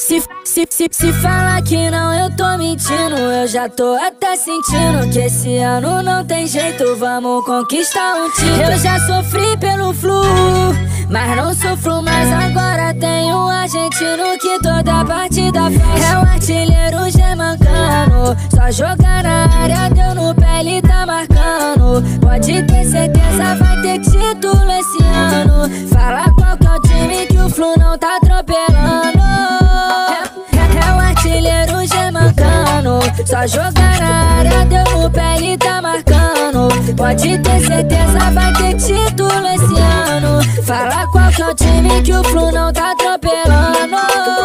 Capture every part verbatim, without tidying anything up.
Se, se, se, se falar que não, eu tô mentindo. Eu já tô até sentindo que esse ano não tem jeito, vamos conquistar um título. Eu já sofri pelo flu, mas não sofro mais agora. Tem um argentino que toda partida faz. É um artilheiro gemancano, só jogar na área, deu no pé, ele tá marcando. Pode ter certeza, vai ter título esse ano. Fala qual que é o time que o Flu não tá atropelando. Só jogar na área, deu no pé, ele tá marcando. Pode ter certeza, vai ter título esse ano. Fala qual que é o time que o Flu não tá atropelando.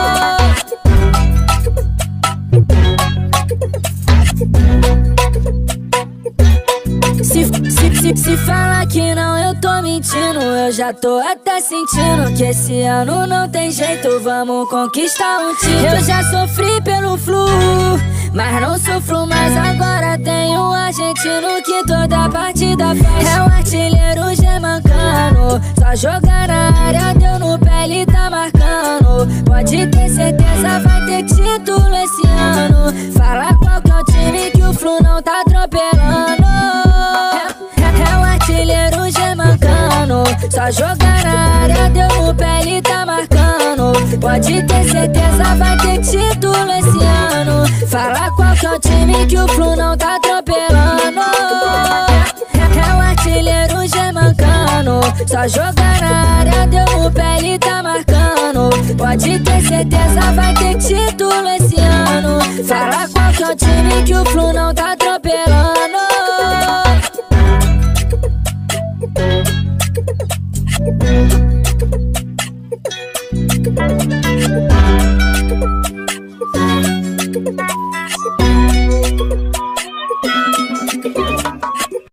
Se, se, se, se falar que não, eu tô mentindo. Eu já tô até sentindo que esse ano não tem jeito, vamos conquistar um título. Eu já sofri pelo flu, mas não sofro mais agora. Tem um argentino que toda partida faz. É um artilheiro gemancano, só jogar na área, deu no pé, ele tá marcando. Pode ter certeza, vai ter título esse ano. Fala qual que é o time que o Flu não tá atropelando. É um artilheiro gemancano, só jogar na área, deu no pé, ele tá marcando. Pode ter certeza, vai ter título esse ano. Fala qual que é o time que o Flu não tá atropelando. É um artilheiro gemancano, só jogar na área, deu no pé, ele tá marcando. Pode ter certeza, vai ter título esse ano. Fala qual que é o time que o Flu não tá atropelando.